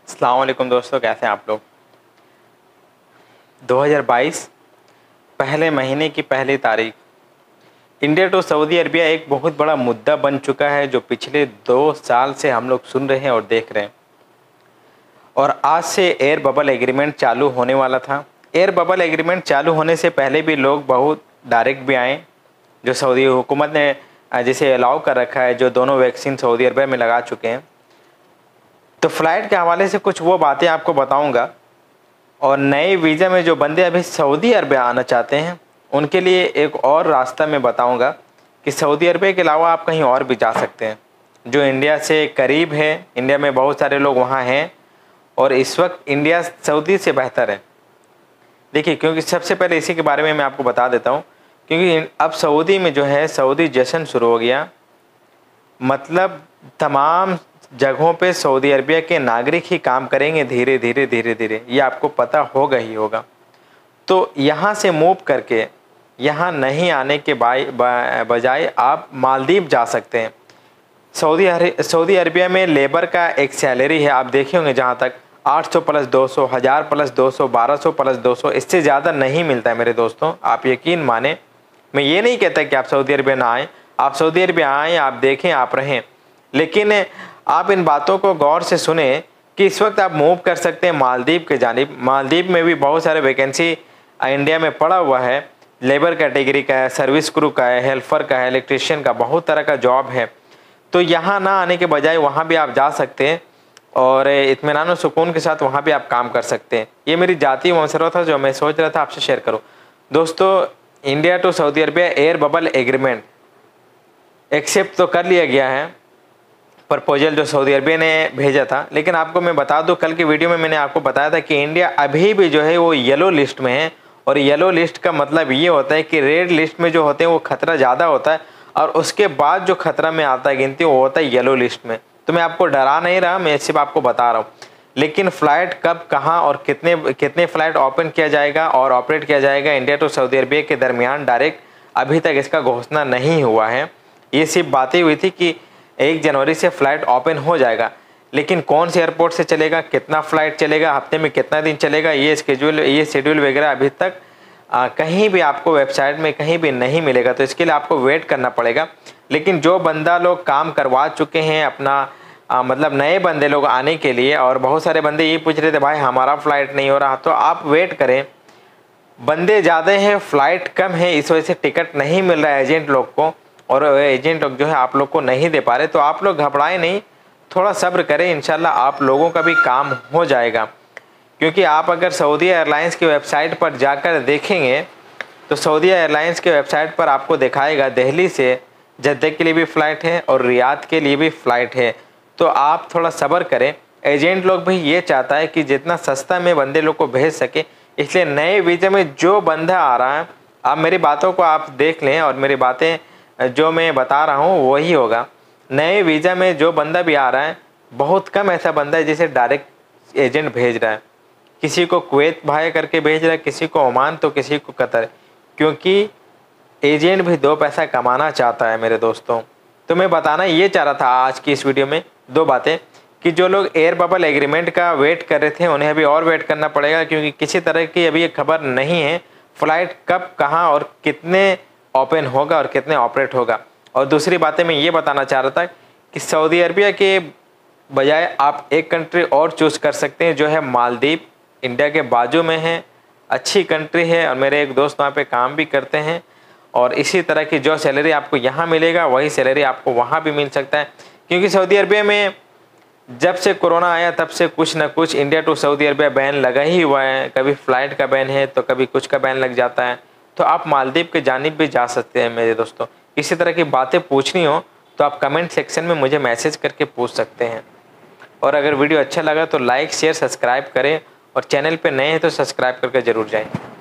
अस्सलाम वालेकुम दोस्तों, कैसे हैं आप लोग। 2022 पहले महीने की पहली तारीख इंडिया टू सऊदी अरबिया एक बहुत बड़ा मुद्दा बन चुका है, जो पिछले 2 साल से हम लोग सुन रहे हैं और देख रहे हैं। और आज से एयर बबल एग्रीमेंट चालू होने वाला था। एयर बबल एग्रीमेंट चालू होने से पहले भी लोग बहुत डायरेक्ट भी आए, जो सऊदी हुकूमत ने जिसे अलाउ कर रखा है, जो दोनों वैक्सीन सऊदी अरबिया में लगा चुके हैं। तो फ़्लाइट के हवाले से कुछ वो बातें आपको बताऊंगा, और नए वीज़ा में जो बंदे अभी सऊदी अरबिया आना चाहते हैं उनके लिए एक और रास्ता मैं बताऊंगा कि सऊदी अरबिया के अलावा आप कहीं और भी जा सकते हैं, जो इंडिया से करीब है। इंडिया में बहुत सारे लोग वहाँ हैं और इस वक्त इंडिया सऊदी से बेहतर है। देखिए, क्योंकि सबसे पहले इसी के बारे में मैं आपको बता देता हूँ, क्योंकि अब सऊदी में जो है सऊदी जश्न शुरू हो गया। मतलब तमाम जगहों पे सऊदी अरबिया के नागरिक ही काम करेंगे धीरे धीरे धीरे धीरे, ये आपको पता होगा ही होगा। तो यहाँ से मूव करके यहाँ नहीं आने के बजाय आप मालदीव जा सकते हैं। सऊदी अरबिया में लेबर का एक सैलरी है, आप देखे होंगे जहाँ तक 800 प्लस 200, 1000 प्लस 200, 1200 प्लस 200, इससे ज़्यादा नहीं मिलता है मेरे दोस्तों। आप यकीन माने, मैं ये नहीं कहता कि आप सऊदी अरबिया ना आएँ, आप सऊदी अरबिया आएँ, आप देखें, आप रहें, लेकिन आप इन बातों को गौर से सुने कि इस वक्त आप मूव कर सकते हैं मालदीव के जानिब। मालदीव में भी बहुत सारे वैकेंसी इंडिया में पड़ा हुआ है। लेबर कैटेगरी का है, सर्विस क्रू का है, हेल्पर का है, इलेक्ट्रीशियन का, बहुत तरह का जॉब है। तो यहाँ ना आने के बजाय वहाँ भी आप जा सकते हैं और इत्मीनान और सुकून के साथ वहाँ भी आप काम कर सकते हैं। ये मेरी जाती मसला था जो मैं सोच रहा था आपसे शेयर करूँ। दोस्तों, India to Saudi Arabia air bubble agreement accept तो कर लिया गया है, प्रपोजल जो सऊदी अरबिया ने भेजा था। लेकिन आपको मैं बता दूं, कल की वीडियो में मैंने आपको बताया था कि इंडिया अभी भी जो है वो येलो लिस्ट में है। और येलो लिस्ट का मतलब ये होता है कि रेड लिस्ट में जो होते हैं वो खतरा ज़्यादा होता है, और उसके बाद जो खतरा में आता है गिनती वो होता है येलो लिस्ट में। तो मैं आपको डरा नहीं रहा, मैं सिर्फ आपको बता रहा हूँ। लेकिन फ़्लाइट कब, कहाँ और कितने फ़्लाइट ओपन किया जाएगा और ऑपरेट किया जाएगा इंडिया टू सऊदी अरबिया के दरमियान डायरेक्ट, अभी तक इसका घोषणा नहीं हुआ है। ये सिर्फ बातें हुई थी कि 1 जनवरी से फ़्लाइट ओपन हो जाएगा, लेकिन कौन से एयरपोर्ट से चलेगा, कितना फ़्लाइट चलेगा, हफ्ते में कितना दिन चलेगा, ये शेड्यूल वगैरह अभी तक कहीं भी आपको वेबसाइट में कहीं भी नहीं मिलेगा। तो इसके लिए आपको वेट करना पड़ेगा। लेकिन जो बंदा लोग काम करवा चुके हैं अपना मतलब नए बंदे लोग आने के लिए, और बहुत सारे बंदे ये पूछ रहे थे भाई हमारा फ़्लाइट नहीं हो रहा, तो आप वेट करें। बंदे ज़्यादा हैं, फ़्लाइट कम है, इस वजह से टिकट नहीं मिल रहा है एजेंट लोग को, और एजेंट लोग जो है आप लोग को नहीं दे पा रहे। तो आप लोग घबराएं नहीं, थोड़ा सब्र करें, इंशाल्लाह आप लोगों का भी काम हो जाएगा। क्योंकि आप अगर सऊदी एयरलाइंस की वेबसाइट पर जाकर देखेंगे तो सऊदी एयरलाइंस के वेबसाइट पर आपको दिखाएगा दिल्ली से जद्दा के लिए भी फ़्लाइट है और रियाद के लिए भी फ़्लाइट है। तो आप थोड़ा सब्र करें। एजेंट लोग भी ये चाहता है कि जितना सस्ता में बंदे लोग को भेज सके, इसलिए नए वीज़ा में जो बंदा आ रहा है, आप मेरी बातों को आप देख लें और मेरी बातें जो मैं बता रहा हूँ वही होगा। नए वीज़ा में जो बंदा भी आ रहा है, बहुत कम ऐसा बंदा है जिसे डायरेक्ट एजेंट भेज रहा है। किसी को कुवैत भाई करके भेज रहा है, किसी को ओमान, तो किसी को कतर, क्योंकि एजेंट भी 2 पैसा कमाना चाहता है मेरे दोस्तों। तो मैं बताना ये चाह रहा था आज की इस वीडियो में 2 बातें, कि जो लोग एयर बबल एग्रीमेंट का वेट कर रहे थे उन्हें अभी और वेट करना पड़ेगा, क्योंकि किसी तरह की अभी ये खबर नहीं है फ़्लाइट कब, कहाँ और कितने ओपन होगा और कितने ऑपरेट होगा। और दूसरी बातें मैं ये बताना चाह रहा था कि सऊदी अरबिया के बजाय आप एक कंट्री और चूज़ कर सकते हैं, जो है मालदीव। इंडिया के बाजू में है, अच्छी कंट्री है, और मेरे एक दोस्त वहाँ पे काम भी करते हैं। और इसी तरह की जो सैलरी आपको यहाँ मिलेगा वही सैलरी आपको वहाँ भी मिल सकता है। क्योंकि सऊदी अरबिया में जब से कोरोना आया तब से कुछ ना कुछ India to Saudi Arabia ban लगा ही हुआ है। कभी फ़्लाइट का बैन है तो कभी कुछ का बैन लग जाता है। तो आप मालदीव के जानिब भी जा सकते हैं मेरे दोस्तों। इसी तरह की बातें पूछनी हो तो आप कमेंट सेक्शन में मुझे मैसेज करके पूछ सकते हैं। और अगर वीडियो अच्छा लगा तो लाइक, शेयर, सब्सक्राइब करें, और चैनल पे नए हैं तो सब्सक्राइब करके ज़रूर जाएं।